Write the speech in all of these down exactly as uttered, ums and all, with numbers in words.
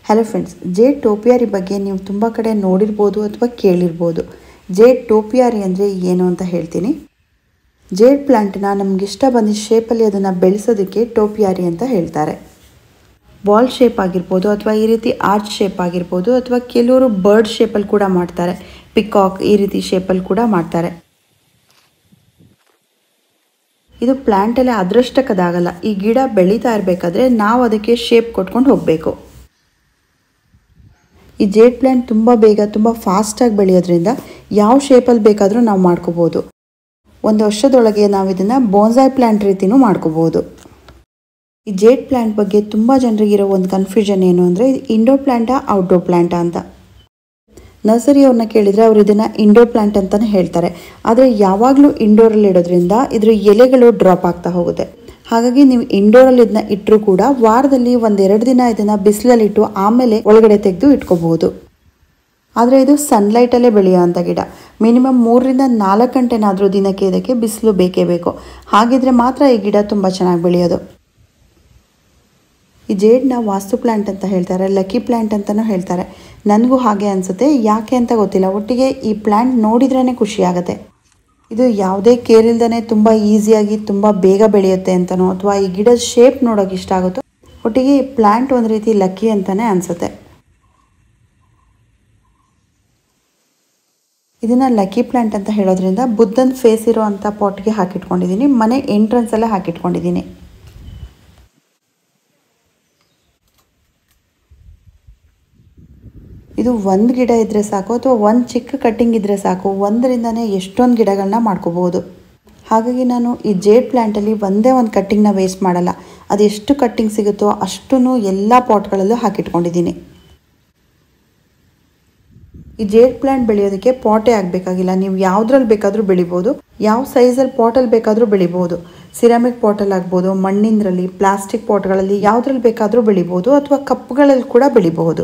Hello friends, jade ಟೋಪಿಯಾರಿ ಬಗ್ಗೆ ನೀವು ತುಂಬ ಕಡೆ ನೋಡಿರ್ಬೋದು ಅಥವಾ ಕೇಳಿರ್ಬೋದು. ಜೇಡ್ ಟೋಪಿಯಾರಿ ಅಂದರೆ ಏನು ಅಂತ ಹೇಳ್ತೀನಿ. ಜೇಡ್ ಪ್ಲಾಂಟ್ನ ನಮಗಿಷ್ಟ ಬಂದಿದ್ದ ಶೇಪಲ್ಲಿ ಅದನ್ನು ಬೆಳೆಸೋದಕ್ಕೆ ಟೋಪಿಯಾರಿ ಅಂತ ಹೇಳ್ತಾರೆ. ಬಾಲ್ ಶೇಪ್ ಆಗಿರ್ಬೋದು ಅಥವಾ ಈ ರೀತಿ ಆರ್ಚ್ ಶೇಪ್ ಆಗಿರ್ಬೋದು ಅಥವಾ ಕೆಲವರು ಬರ್ಡ್ ಶೇಪಲ್ಲಿ ಕೂಡ ಮಾಡ್ತಾರೆ. ಪಿಕಾಕ್ ಈ ರೀತಿ ಶೇಪಲ್ಲಿ ಕೂಡ ಮಾಡ್ತಾರೆ. ಇದು ಪ್ಲ್ಯಾಂಟಲ್ಲೇ ಅದೃಷ್ಟಕ್ಕದಾಗಲ್ಲ. ಈ ಗಿಡ ಬೆಳೀತಾ ಇರಬೇಕಾದ್ರೆ ನಾವು ಅದಕ್ಕೆ ಶೇಪ್ ಕೊಟ್ಕೊಂಡು ಹೋಗಬೇಕು. ಈ ಜೇಡ್ ಪ್ಲ್ಯಾಂಟ್ ತುಂಬ ಬೇಗ ತುಂಬ ಫಾಸ್ಟಾಗಿ ಬೆಳೆಯೋದ್ರಿಂದ ಯಾವ ಶೇಪಲ್ಲಿ ಬೇಕಾದರೂ ನಾವು ಮಾಡ್ಕೋಬೋದು. ಒಂದು ವರ್ಷದೊಳಗೆ ನಾವು ಇದನ್ನು ಬೋನ್ಸಾಯ್ ಪ್ಲ್ಯಾಂಟ್ ರೀತಿಯೂ ಮಾಡ್ಕೋಬೋದು. ಈ ಜೇಡ್ ಪ್ಲ್ಯಾಂಟ್ ಬಗ್ಗೆ ತುಂಬ ಜನರಿಗಿರೋ ಒಂದು ಕನ್ಫ್ಯೂಷನ್ ಏನು ಅಂದರೆ ಇದು ಇಂಡೋರ್ ಪ್ಲ್ಯಾಂಟಾ ಔಟ್ಡೋರ್ ಪ್ಲ್ಯಾಂಟಾ ಅಂತ. ನರ್ಸರಿಯವ್ರನ್ನ ಕೇಳಿದರೆ ಅವರು ಇದನ್ನು ಇಂಡೋರ್ ಪ್ಲ್ಯಾಂಟ್ ಅಂತಲೇ ಹೇಳ್ತಾರೆ. ಆದರೆ ಯಾವಾಗಲೂ ಇಂಡೋರಲ್ಲಿ ಇಡೋದ್ರಿಂದ ಇದ್ರ ಎಲೆಗಳು ಡ್ರಾಪ್ ಆಗ್ತಾ ಹೋಗುತ್ತೆ. ಹಾಗಾಗಿ ನೀವು ಇಂಡೋರಲ್ಲಿ ಇದನ್ನ ಇಟ್ಟರೂ ಕೂಡ ವಾರದಲ್ಲಿ ಒಂದೆರಡು ದಿನ ಇದನ್ನು ಬಿಸಿಲಲ್ಲಿಟ್ಟು ಆಮೇಲೆ ಒಳಗಡೆ ತೆಗೆದು ಇಟ್ಕೋಬಹುದು. ಆದರೆ ಇದು ಸನ್ಲೈಟಲ್ಲೇ ಬೆಳೆಯೋ ಅಂಥ ಗಿಡ. ಮಿನಿಮಮ್ ಮೂರರಿಂದ ನಾಲ್ಕು ಗಂಟೆನಾದರೂ ದಿನಕ್ಕೆ ಇದಕ್ಕೆ ಬಿಸಿಲು ಬೇಕೇ ಬೇಕು. ಹಾಗಿದ್ರೆ ಮಾತ್ರ ಈ ಗಿಡ ತುಂಬ ಚೆನ್ನಾಗಿ ಬೆಳೆಯೋದು. ಈ ಜೇಡ್ನ ವಾಸ್ತು ಪ್ಲ್ಯಾಂಟ್ ಅಂತ ಹೇಳ್ತಾರೆ, ಲಕ್ಕಿ ಪ್ಲ್ಯಾಂಟ್ ಅಂತಲೂ ಹೇಳ್ತಾರೆ. ನನಗೂ ಹಾಗೆ ಅನಿಸುತ್ತೆ, ಯಾಕೆ ಅಂತ ಗೊತ್ತಿಲ್ಲ. ಒಟ್ಟಿಗೆ ಈ ಪ್ಲ್ಯಾಂಟ್ ನೋಡಿದ್ರೇ ಖುಷಿಯಾಗುತ್ತೆ. ಇದು ಯಾವುದೇ ಕೇರ್ ಇಲ್ದೇ ತುಂಬ ಈಸಿಯಾಗಿ ತುಂಬ ಬೇಗ ಬೆಳೆಯುತ್ತೆ ಅಂತನೋ ಅಥವಾ ಈ ಗಿಡದ ಶೇಪ್ ನೋಡೋಕೆ ಇಷ್ಟ ಆಗುತ್ತೋ, ಒಟ್ಟಿಗೆ ಈ ಪ್ಲ್ಯಾಂಟ್ ಒಂದು ರೀತಿ ಲಕ್ಕಿ ಅಂತಲೇ ಅನಿಸುತ್ತೆ. ಇದನ್ನು ಲಕ್ಕಿ ಪ್ಲ್ಯಾಂಟ್ ಅಂತ ಹೇಳೋದ್ರಿಂದ ಬುದ್ಧನ ಫೇಸ್ ಇರೋ ಅಂಥ ಪಾಟ್ಗೆ ಹಾಕಿಟ್ಕೊಂಡಿದ್ದೀನಿ. ಮನೆ ಎಂಟ್ರೆನ್ಸಲ್ಲೇ ಹಾಕಿಟ್ಕೊಂಡಿದ್ದೀನಿ. ಇದು ಒಂದು ಗಿಡ ಇದ್ದರೆ ಸಾಕು ಅಥವಾ ಒಂದು ಚಿಕ್ಕ ಕಟ್ಟಿಂಗ್ ಇದ್ದರೆ ಸಾಕು, ಒಂದರಿಂದನೇ ಎಷ್ಟೊಂದು ಗಿಡಗಳನ್ನ ಮಾಡ್ಕೋಬೋದು. ಹಾಗಾಗಿ ನಾನು ಈ ಜೇಡ್ ಪ್ಲ್ಯಾಂಟಲ್ಲಿ ಒಂದೇ ಒಂದು ಕಟ್ಟಿಂಗ್ನ ವೇಸ್ಟ್ ಮಾಡಲ್ಲ. ಅದು ಎಷ್ಟು ಕಟ್ಟಿಂಗ್ ಸಿಗುತ್ತೋ ಅಷ್ಟೂ ಎಲ್ಲ ಪಾಟ್ಗಳಲ್ಲೂ ಹಾಕಿಟ್ಕೊಂಡಿದ್ದೀನಿ. ಈ ಜೇಡ್ ಪ್ಲ್ಯಾಂಟ್ ಬೆಳೆಯೋದಕ್ಕೆ ಪಾಟೇ ಆಗಬೇಕಾಗಿಲ್ಲ. ನೀವು ಯಾವುದ್ರಲ್ಲಿ ಬೇಕಾದರೂ ಬೆಳಿಬೋದು. ಯಾವ ಸೈಜಲ್ಲಿ ಪಾಟಲ್ಲಿ ಬೇಕಾದರೂ ಬೆಳಿಬೋದು. ಸಿರಾಮಿಕ್ ಪಾಟಲ್ಲಿ ಆಗ್ಬೋದು, ಮಣ್ಣಿಂದ್ರಲ್ಲಿ, ಪ್ಲಾಸ್ಟಿಕ್ ಪಾಟ್ಗಳಲ್ಲಿ ಯಾವುದ್ರಲ್ಲಿ ಬೇಕಾದರೂ ಬೆಳಿಬೋದು ಅಥವಾ ಕಪ್ಗಳಲ್ಲಿ ಕೂಡ ಬೆಳಿಬಹುದು.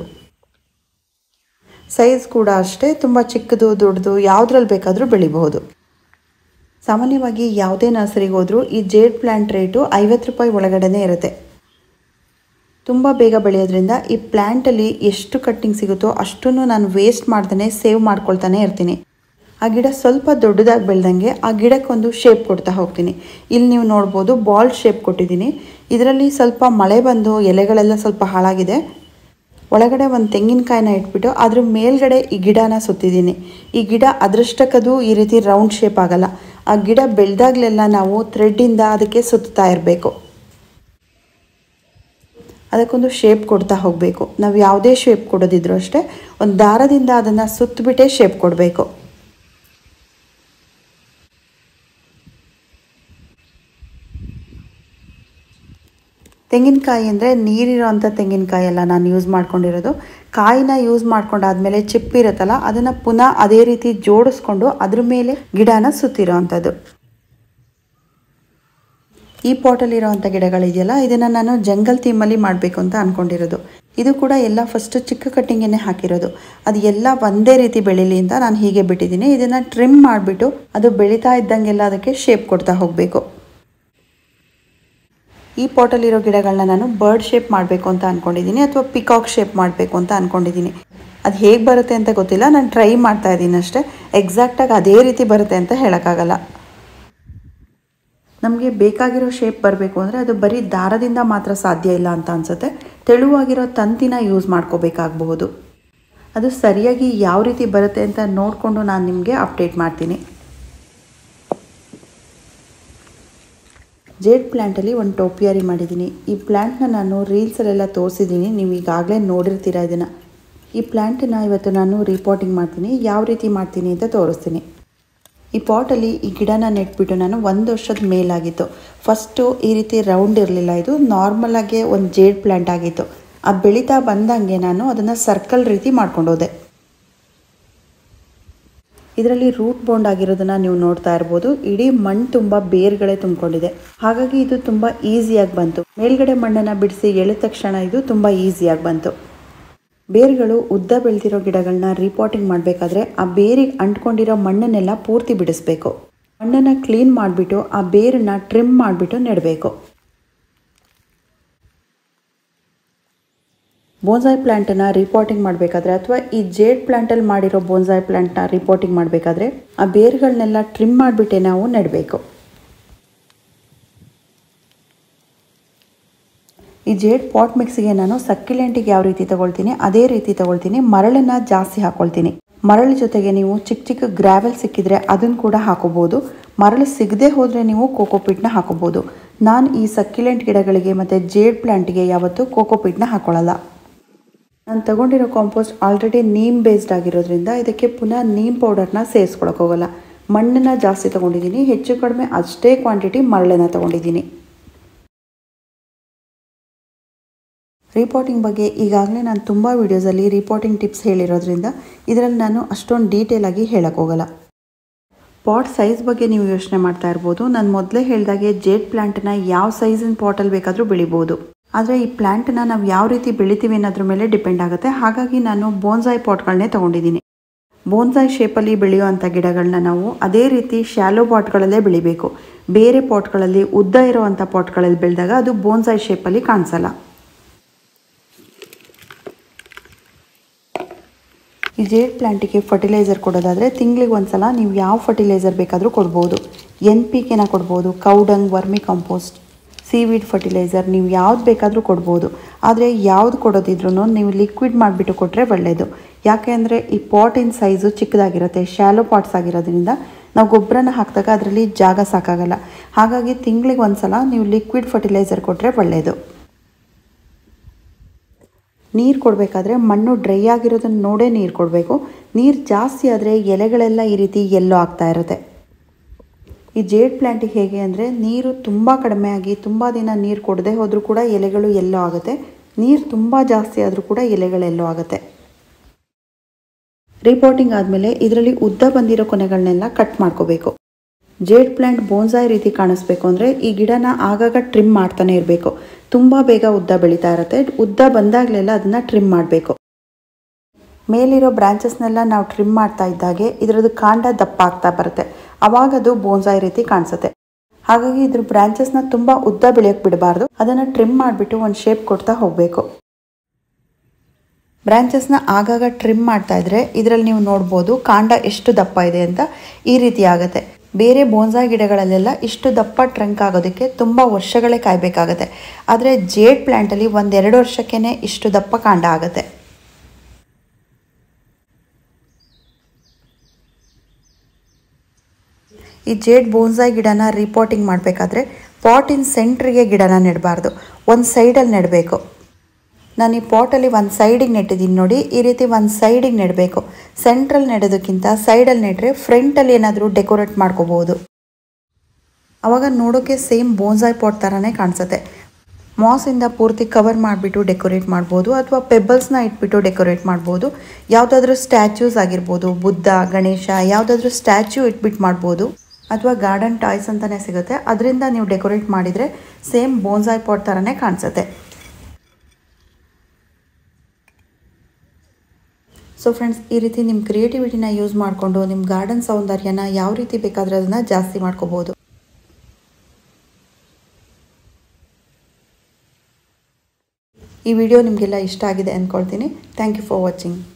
ಸೈಜ್ ಕೂಡ ಅಷ್ಟೇ, ತುಂಬ ಚಿಕ್ಕದು ದೊಡ್ಡದು ಯಾವುದ್ರಲ್ಲಿ ಬೇಕಾದರೂ ಬೆಳಿಬಹುದು. ಸಾಮಾನ್ಯವಾಗಿ ಯಾವುದೇ ನರ್ಸರಿಗೆ ಹೋದರೂ ಈ ಜೇಡ್ ಪ್ಲ್ಯಾಂಟ್ ರೇಟು ಐವತ್ತು ರೂಪಾಯಿ ಒಳಗಡೆ ಇರುತ್ತೆ. ತುಂಬ ಬೇಗ ಬೆಳೆಯೋದ್ರಿಂದ ಈ ಪ್ಲ್ಯಾಂಟಲ್ಲಿ ಎಷ್ಟು ಕಟ್ಟಿಂಗ್ ಸಿಗುತ್ತೋ ಅಷ್ಟನ್ನು ನಾನು ವೇಸ್ಟ್ ಮಾಡ್ದೇ ಸೇವ್ ಮಾಡ್ಕೊಳ್ತಾನೆ ಇರ್ತೀನಿ. ಆ ಗಿಡ ಸ್ವಲ್ಪ ದೊಡ್ಡದಾಗಿ ಬೆಳೆದಂಗೆ ಆ ಗಿಡಕ್ಕೊಂದು ಶೇಪ್ ಕೊಡ್ತಾ ಹೋಗ್ತೀನಿ. ಇಲ್ಲಿ ನೀವು ನೋಡ್ಬೋದು ಬಾಲ್ ಶೇಪ್ ಕೊಟ್ಟಿದ್ದೀನಿ. ಇದರಲ್ಲಿ ಸ್ವಲ್ಪ ಮಳೆ ಬಂದು ಎಲೆಗಳೆಲ್ಲ ಸ್ವಲ್ಪ ಹಾಳಾಗಿದೆ. ಒಳಗಡೆ ಒಂದು ತೆಂಗಿನಕಾಯಿನ ಇಟ್ಬಿಟ್ಟು ಅದ್ರ ಮೇಲ್ಗಡೆ ಈ ಗಿಡನ ಸುತ್ತಿದ್ದೀನಿ. ಈ ಗಿಡ ಅದೃಷ್ಟಕ್ಕದು ಈ ರೀತಿ ರೌಂಡ್ ಶೇಪ್ ಆಗಲ್ಲ. ಆ ಗಿಡ ಬೆಳೆದಾಗಲೆಲ್ಲ ನಾವು ಥ್ರೆಡ್ಡಿಂದ ಅದಕ್ಕೆ ಸುತ್ತಾ ಇರಬೇಕು. ಅದಕ್ಕೊಂದು ಶೇಪ್ ಕೊಡ್ತಾ ಹೋಗಬೇಕು. ನಾವು ಯಾವುದೇ ಶೇಪ್ ಕೊಡೋದಿದ್ರು ಅಷ್ಟೇ ಒಂದು ದಾರದಿಂದ ಅದನ್ನು ಸುತ್ತಬಿಟ್ಟೇ ಶೇಪ್ ಕೊಡಬೇಕು. ತೆಂಗಿನಕಾಯಿ ಅಂದರೆ ನೀರಿರೋ ಅಂಥ ತೆಂಗಿನಕಾಯಿ ಎಲ್ಲ ನಾನು ಯೂಸ್ ಮಾಡ್ಕೊಂಡಿರೋದು. ಕಾಯಿನ ಯೂಸ್ ಮಾಡ್ಕೊಂಡಾದ್ಮೇಲೆ ಚಿಪ್ಪಿರುತ್ತಲ್ಲ ಅದನ್ನು ಪುನಃ ಅದೇ ರೀತಿ ಜೋಡಿಸ್ಕೊಂಡು ಅದ್ರ ಮೇಲೆ ಗಿಡನ ಸುತ್ತಿರೋ ಅಂಥದ್ದು. ಈ ಪಾಟಲ್ಲಿರೋ ಅಂಥ ಗಿಡಗಳಿದೆಯಲ್ಲ ಇದನ್ನು ನಾನು ಜಂಗಲ್ ಥೀಮಲ್ಲಿ ಮಾಡಬೇಕು ಅಂತ ಅಂದ್ಕೊಂಡಿರೋದು. ಇದು ಕೂಡ ಎಲ್ಲ ಫಸ್ಟು ಚಿಕ್ಕ ಕಟ್ಟಿಂಗನ್ನೇ ಹಾಕಿರೋದು. ಅದು ಎಲ್ಲ ಒಂದೇ ರೀತಿ ಬೆಳೀಲಿ ಅಂತ ನಾನು ಹೀಗೆ ಬಿಟ್ಟಿದ್ದೀನಿ. ಇದನ್ನು ಟ್ರಿಮ್ ಮಾಡಿಬಿಟ್ಟು ಅದು ಬೆಳೀತಾ ಇದ್ದಂಗೆಲ್ಲ ಅದಕ್ಕೆ ಶೇಪ್ ಕೊಡ್ತಾ ಹೋಗಬೇಕು. ಈ ಪಾಟಲ್ಲಿರೋ ಗಿಡಗಳನ್ನ ನಾನು ಬರ್ಡ್ ಶೇಪ್ ಮಾಡಬೇಕು ಅಂತ ಅಂದ್ಕೊಂಡಿದ್ದೀನಿ ಅಥವಾ ಪಿಕಾಕ್ ಶೇಪ್ ಮಾಡಬೇಕು ಅಂತ ಅಂದ್ಕೊಂಡಿದ್ದೀನಿ. ಅದು ಹೇಗೆ ಬರುತ್ತೆ ಅಂತ ಗೊತ್ತಿಲ್ಲ, ನಾನು ಟ್ರೈ ಮಾಡ್ತಾ ಇದ್ದೀನಿ ಅಷ್ಟೇ. ಎಕ್ಸಾಕ್ಟಾಗಿ ಅದೇ ರೀತಿ ಬರುತ್ತೆ ಅಂತ ಹೇಳೋಕ್ಕಾಗಲ್ಲ. ನಮಗೆ ಬೇಕಾಗಿರೋ ಶೇಪ್ ಬರಬೇಕು ಅಂದರೆ ಅದು ಬರೀ ದಾರದಿಂದ ಮಾತ್ರ ಸಾಧ್ಯ ಇಲ್ಲ ಅಂತ ಅನಿಸುತ್ತೆ. ತೆಳುವಾಗಿರೋ ತಂತಿನ ಯೂಸ್ ಮಾಡ್ಕೋಬೇಕಾಗಬಹುದು. ಅದು ಸರಿಯಾಗಿ ಯಾವ ರೀತಿ ಬರುತ್ತೆ ಅಂತ ನೋಡಿಕೊಂಡು ನಾನು ನಿಮಗೆ ಅಪ್ಡೇಟ್ ಮಾಡ್ತೀನಿ. ಜೇಡ್ ಪ್ಲ್ಯಾಂಟಲ್ಲಿ ಒಂದು ಟೋಪಿಯಾರಿ ಮಾಡಿದ್ದೀನಿ. ಈ ಪ್ಲ್ಯಾಂಟ್ನ ನಾನು ರೀಲ್ಸಲ್ಲೆಲ್ಲ ತೋರಿಸಿದ್ದೀನಿ, ನೀವು ಈಗಾಗಲೇ ನೋಡಿರ್ತೀರ ಇದನ್ನು. ಈ ಪ್ಲ್ಯಾಂಟನ್ನು ಇವತ್ತು ನಾನು ರೀಪಾಟಿಂಗ್ ಮಾಡ್ತೀನಿ. ಯಾವ ರೀತಿ ಮಾಡ್ತೀನಿ ಅಂತ ತೋರಿಸ್ತೀನಿ. ಈ ಪಾಟಲ್ಲಿ ಈ ಗಿಡನ ನೆಟ್ಬಿಟ್ಟು ನಾನು ಒಂದು ವರ್ಷದ ಮೇಲಾಗಿತ್ತು. ಫಸ್ಟು ಈ ರೀತಿ ರೌಂಡ್ ಇರಲಿಲ್ಲ, ಇದು ನಾರ್ಮಲಾಗೆ ಒಂದು ಜೇಡ್ ಪ್ಲ್ಯಾಂಟ್ ಆಗಿತ್ತು. ಅದು ಬೆಳೀತಾ ಬಂದಂಗೆ ನಾನು ಅದನ್ನು ಸರ್ಕಲ್ ರೀತಿ ಮಾಡ್ಕೊಂಡು ಹೋದೆ. ಇದರಲ್ಲಿ ರೂಟ್ ಬೌಂಡ್ ಆಗಿರೋದನ್ನು ನೀವು ನೋಡ್ತಾ ಇರ್ಬೋದು. ಇಡೀ ಮಣ್ಣು ತುಂಬ ಬೇರ್ಗಳೇ ತುಂಬಿಕೊಂಡಿದೆ. ಹಾಗಾಗಿ ಇದು ತುಂಬ ಈಸಿಯಾಗಿ ಬಂತು. ಮೇಲ್ಗಡೆ ಮಣ್ಣನ್ನು ಬಿಡಿಸಿ ಎಳೆದ ತಕ್ಷಣ ಇದು ತುಂಬ ಈಸಿಯಾಗಿ ಬಂತು. ಬೇರುಗಳು ಉದ್ದ ಬೆಳೆದಿರೋ ಗಿಡಗಳನ್ನ ರೀಪಾಟಿಂಗ್ ಮಾಡಬೇಕಾದ್ರೆ ಆ ಬೇರಿಗೆ ಅಂಟ್ಕೊಂಡಿರೋ ಮಣ್ಣನ್ನೆಲ್ಲ ಪೂರ್ತಿ ಬಿಡಿಸ್ಬೇಕು. ಮಣ್ಣನ್ನು ಕ್ಲೀನ್ ಮಾಡಿಬಿಟ್ಟು ಆ ಬೇರನ್ನು ಟ್ರಿಮ್ ಮಾಡಿಬಿಟ್ಟು ನೆಡಬೇಕು. ಬೋನ್ಸಾಯ್ ಪ್ಲ್ಯಾಂಟನ್ನು ರಿಪೋರ್ಟಿಂಗ್ ಮಾಡಬೇಕಾದ್ರೆ ಅಥವಾ ಈ ಜೇಡ್ ಪ್ಲ್ಯಾಂಟಲ್ಲಿ ಮಾಡಿರೋ ಬೋನ್ಸಾಯ್ ಪ್ಲ್ಯಾಂಟ್ನ ರಿಪೋರ್ಟಿಂಗ್ ಮಾಡಬೇಕಾದ್ರೆ ಆ ಬೇರುಗಳನ್ನೆಲ್ಲ ಟ್ರಿಮ್ ಮಾಡಿಬಿಟ್ಟೆ ನಾವು ನೆಡಬೇಕು. ಈ ಜೇಡ್ ಪಾಟ್ ಮಿಕ್ಸಿಗೆ ನಾನು ಸಕ್ಯುಲೆಂಟಿಗೆ ಯಾವ ರೀತಿ ತಗೊಳ್ತೀನಿ ಅದೇ ರೀತಿ ತಗೊಳ್ತೀನಿ. ಮರಳನ್ನು ಜಾಸ್ತಿ ಹಾಕೊಳ್ತೀನಿ. ಮರಳು ಜೊತೆಗೆ ನೀವು ಚಿಕ್ಕ ಚಿಕ್ಕ ಗ್ರಾವೆಲ್ ಸಿಕ್ಕಿದ್ರೆ ಅದನ್ನು ಕೂಡ ಹಾಕೋಬೋದು. ಮರಳು ಸಿಗದೆ ಹೋದರೆ ನೀವು ಕೋಕೋಪಿಟ್ನ ಹಾಕೋಬೋದು. ನಾನು ಈ ಸಕ್ಯುಲೆಂಟ್ ಗಿಡಗಳಿಗೆ ಮತ್ತು ಜೇಡ್ ಪ್ಲ್ಯಾಂಟಿಗೆ ಯಾವತ್ತೂ ಕೋಕೋಪಿಟ್ನ ಹಾಕೊಳ್ಳಲ್ಲ. ನಾನು ತಗೊಂಡಿರೋ ಕಾಂಪೋಸ್ಟ್ ಆಲ್ರೆಡಿ ನೀಮ್ ಬೇಸ್ಡ್ ಆಗಿರೋದ್ರಿಂದ ಇದಕ್ಕೆ ಪುನಃ ನೀಮ್ ಪೌಡರ್ನ ಸೇರಿಸ್ಕೊಳಕ್ಕೆ ಹೋಗಲ್ಲ. ಮಣ್ಣನ್ನು ಜಾಸ್ತಿ ತೊಗೊಂಡಿದ್ದೀನಿ, ಹೆಚ್ಚು ಕಡಿಮೆ ಅಷ್ಟೇ ಕ್ವಾಂಟಿಟಿ ಮರಳನ್ನು ತೊಗೊಂಡಿದ್ದೀನಿ. ರಿಪೋರ್ಟಿಂಗ್ ಬಗ್ಗೆ ಈಗಾಗಲೇ ನಾನು ತುಂಬ ವೀಡಿಯೋಸಲ್ಲಿ ರಿಪೋರ್ಟಿಂಗ್ ಟಿಪ್ಸ್ ಹೇಳಿರೋದ್ರಿಂದ ಇದರಲ್ಲಿ ನಾನು ಅಷ್ಟೊಂದು ಡೀಟೇಲಾಗಿ ಹೇಳಕ್ಕೆ ಹೋಗಲ್ಲ. ಪಾಟ್ ಸೈಜ್ ಬಗ್ಗೆ ನೀವು ಯೋಚನೆ ಮಾಡ್ತಾ ಇರ್ಬೋದು. ನಾನು ಮೊದಲೇ ಹೇಳಿದಾಗೆ ಜೇಡ್ ಪ್ಲ್ಯಾಂಟನ್ನ ಯಾವ ಸೈಜಿನ ಪಾಟಲ್ಲಿ ಬೇಕಾದರೂ ಬೆಳಿಬೋದು. ಆದರೆ ಈ ಪ್ಲ್ಯಾಂಟನ್ನ ನಾವು ಯಾವ ರೀತಿ ಬೆಳಿತೀವಿ ಅನ್ನೋದ್ರ ಮೇಲೆ ಡಿಪೆಂಡ್ ಆಗುತ್ತೆ. ಹಾಗಾಗಿ ನಾನು ಬೋನ್ಸಾಯ್ ಪಾಟ್ಗಳನ್ನೇ ತೊಗೊಂಡಿದ್ದೀನಿ. ಬೋನ್ಸಾಯ್ ಶೇಪಲ್ಲಿ ಬೆಳೆಯೋ ಅಂಥ ಗಿಡಗಳನ್ನ ನಾವು ಅದೇ ರೀತಿ ಶ್ಯಾಲೋ ಪಾಟ್ಗಳಲ್ಲೇ ಬೆಳಿಬೇಕು. ಬೇರೆ ಪಾಟ್ಗಳಲ್ಲಿ ಉದ್ದ ಇರೋವಂಥ ಪಾಟ್ಗಳಲ್ಲಿ ಬೆಳೆದಾಗ ಅದು ಬೋನ್ಸಾಯ್ ಶೇಪಲ್ಲಿ ಕಾಣಿಸಲ್ಲ. ಈ ಜೇಡ್ ಪ್ಲ್ಯಾಂಟಿಗೆ ಫರ್ಟಿಲೈಸರ್ ಕೊಡೋದಾದರೆ ತಿಂಗಳಿಗೆ ಒಂದು ಸಲ ನೀವು ಯಾವ ಫರ್ಟಿಲೈಸರ್ ಬೇಕಾದರೂ ಕೊಡ್ಬೋದು. ಎನ್ ಪಿ ಕೆನ ಕೊಡ್ಬೋದು, cow dung, vermicompost, seaweed fertiliser, ನೀವು ಯಾವ್ದು ಬೇಕಾದರೂ ಕೊಡ್ಬೋದು. ಆದರೆ ಯಾವುದು ಕೊಡೋದಿದ್ರೂ ನೀವು ಲಿಕ್ವಿಡ್ ಮಾಡಿಬಿಟ್ಟು ಕೊಟ್ಟರೆ ಒಳ್ಳೆಯದು. ಯಾಕೆ ಅಂದರೆ ಈ ಪಾಟಿನ ಸೈಜು ಚಿಕ್ಕದಾಗಿರುತ್ತೆ, ಶ್ಯಾಲೋ ಪಾಟ್ಸ್ ಆಗಿರೋದ್ರಿಂದ ನಾವು ಗೊಬ್ಬರನ ಹಾಕಿದಾಗ ಅದರಲ್ಲಿ ಜಾಗ ಸಾಕಾಗಲ್ಲ. ಹಾಗಾಗಿ ತಿಂಗಳಿಗೆ ಒಂದು ಸಲ ನೀವು ಲಿಕ್ವಿಡ್ ಫರ್ಟಿಲೈಸರ್ ಕೊಟ್ಟರೆ ಒಳ್ಳೆಯದು. ನೀರು ಕೊಡಬೇಕಾದ್ರೆ ಮಣ್ಣು ಡ್ರೈ ಆಗಿರೋದನ್ನು ನೋಡೇ ನೀರು ಕೊಡಬೇಕು. ನೀರು ಜಾಸ್ತಿ ಆದರೆ ಎಲೆಗಳೆಲ್ಲ ಈ ರೀತಿ ಎಲ್ಲೋ ಆಗ್ತಾ ಇರುತ್ತೆ. ಈ ಜೇಡ್ ಪ್ಲ್ಯಾಂಟಿಗೆ ಹೇಗೆ ಅಂದರೆ ನೀರು ತುಂಬ ಕಡಿಮೆ ಆಗಿ ತುಂಬ ದಿನ ನೀರು ಕೊಡದೆ ಹೋದರೂ ಕೂಡ ಎಲೆಗಳು ಎಲ್ಲೋ ಆಗುತ್ತೆ. ನೀರು ತುಂಬ ಜಾಸ್ತಿ ಆದರೂ ಕೂಡ ಎಲೆಗಳೆಲ್ಲೋ ಆಗುತ್ತೆ. ರಿಪೋರ್ಟಿಂಗ್ ಆದಮೇಲೆ ಇದರಲ್ಲಿ ಉದ್ದ ಬಂದಿರೋ ಕೊನೆಗಳನ್ನೆಲ್ಲ ಕಟ್ ಮಾಡ್ಕೋಬೇಕು. ಜೇಡ್ ಪ್ಲ್ಯಾಂಟ್ ಬೋನ್ಸಾಯ್ ರೀತಿ ಕಾಣಿಸ್ಬೇಕು ಅಂದರೆ ಈ ಗಿಡನ ಆಗಾಗ ಟ್ರಿಮ್ ಮಾಡ್ತಾನೆ ಇರಬೇಕು. ತುಂಬ ಬೇಗ ಉದ್ದ ಬೆಳೀತಾ ಇರುತ್ತೆ. ಉದ್ದ ಬಂದಾಗಲೆಲ್ಲ ಅದನ್ನು ಟ್ರಿಮ್ ಮಾಡಬೇಕು. ಮೇಲಿರೋ ಬ್ರಾಂಚಸ್ನೆಲ್ಲ ನಾವು ಟ್ರಿಮ್ ಮಾಡ್ತಾ ಇದ್ದಾಗೆ ಇದರದ್ದು ಕಾಂಡ ದಪ್ಪ ಆಗ್ತಾ ಬರುತ್ತೆ. ಆವಾಗ ಅದು ಬೋನ್ಸಾಯ್ ರೀತಿ ಕಾಣಿಸುತ್ತೆ. ಹಾಗಾಗಿ ಇದ್ರ ಬ್ರಾಂಚಸ್ನ ತುಂಬ ಉದ್ದ ಬೆಳೆಯೋಕ್ಕೆ ಬಿಡಬಾರ್ದು. ಅದನ್ನು ಟ್ರಿಮ್ ಮಾಡಿಬಿಟ್ಟು ಒಂದು ಶೇಪ್ ಕೊಡ್ತಾ ಹೋಗಬೇಕು. ಬ್ರಾಂಚಸ್ನ ಆಗಾಗ ಟ್ರಿಮ್ ಮಾಡ್ತಾ ಇದ್ರೆ ಇದರಲ್ಲಿ ನೀವು ನೋಡ್ಬೋದು ಕಾಂಡ ಎಷ್ಟು ದಪ್ಪ ಇದೆ ಅಂತ. ಈ ರೀತಿ ಆಗುತ್ತೆ. ಬೇರೆ ಬೋನ್ಸಾಯ್ ಗಿಡಗಳಲ್ಲೆಲ್ಲ ಇಷ್ಟು ದಪ್ಪ ಟ್ರಂಕ್ ಆಗೋದಕ್ಕೆ ತುಂಬ ವರ್ಷಗಳೇ ಕಾಯಬೇಕಾಗತ್ತೆ. ಆದರೆ ಜೇಡ್ ಪ್ಲ್ಯಾಂಟಲ್ಲಿ ಒಂದೆರಡು ವರ್ಷಕ್ಕೇ ಇಷ್ಟು ದಪ್ಪ ಕಾಂಡ ಆಗುತ್ತೆ. ಈ ಜೇಡ್ ಬೋನ್ಸಾಯ್ ಗಿಡನ ರಿಪೋರ್ಟಿಂಗ್ ಮಾಡಬೇಕಾದ್ರೆ ಪಾಟಿನ ಸೆಂಟ್ರಿಗೆ ಗಿಡನ ನೆಡಬಾರ್ದು, ಒಂದು ಸೈಡಲ್ಲಿ ನೆಡಬೇಕು. ನಾನು ಈ ಪಾಟಲ್ಲಿ ಒಂದು ಸೈಡಿಗೆ ನೆಟ್ಟಿದ್ದೀನಿ ನೋಡಿ, ಈ ರೀತಿ ಒಂದು ಸೈಡಿಗೆ ನೆಡಬೇಕು. ಸೆಂಟ್ರಲ್ಲಿ ನೆಡೋದಕ್ಕಿಂತ ಸೈಡಲ್ಲಿ ನೆಟ್ಟರೆ ಫ್ರಂಟಲ್ಲಿ ಏನಾದರೂ ಡೆಕೋರೇಟ್ ಮಾಡ್ಕೋಬೋದು. ಆವಾಗ ನೋಡೋಕ್ಕೆ ಸೇಮ್ ಬೋನ್ಸಾಯ್ ಪಾಟ್ ಥರನೇ ಕಾಣಿಸುತ್ತೆ. ಮಾಸಿಂದ ಪೂರ್ತಿ ಕವರ್ ಮಾಡಿಬಿಟ್ಟು ಡೆಕೋರೇಟ್ ಮಾಡ್ಬೋದು ಅಥವಾ ಪೆಬಲ್ಸ್ನ ಇಟ್ಬಿಟ್ಟು ಡೆಕೋರೇಟ್ ಮಾಡ್ಬೋದು. ಯಾವುದಾದ್ರೂ ಸ್ಟ್ಯಾಚ್ಯೂಸ್ ಆಗಿರ್ಬೋದು, ಬುದ್ಧ, ಗಣೇಶ, ಯಾವುದಾದ್ರೂ ಸ್ಟ್ಯಾಚ್ಯೂ ಇಟ್ಬಿಟ್ಟು ಮಾಡ್ಬೋದು. ಅಥವಾ ಗಾರ್ಡನ್ ಟಾಯ್ಸ್ ಅಂತಲೇ ಸಿಗುತ್ತೆ, ಅದರಿಂದ ನೀವು ಡೆಕೋರೇಟ್ ಮಾಡಿದರೆ ಸೇಮ್ ಬೋನ್ಸಾಯ್ ಪಾಟ್ ಥರನೇ ಕಾಣಿಸುತ್ತೆ. ಸೊ ಫ್ರೆಂಡ್ಸ್, ಈ ರೀತಿ ನಿಮ್ಮ ಕ್ರಿಯೇಟಿವಿಟಿನ ಯೂಸ್ ಮಾಡಿಕೊಂಡು ನಿಮ್ಮ ಗಾರ್ಡನ್ ಸೌಂದರ್ಯನ ಯಾವ ರೀತಿ ಬೇಕಾದರೆ ಅದನ್ನು ಜಾಸ್ತಿ ಮಾಡ್ಕೋಬೋದು. ಈ ವಿಡಿಯೋ ನಿಮಗೆಲ್ಲ ಇಷ್ಟ ಆಗಿದೆ ಅಂದ್ಕೊಳ್ತೀನಿ. Thank you for watching.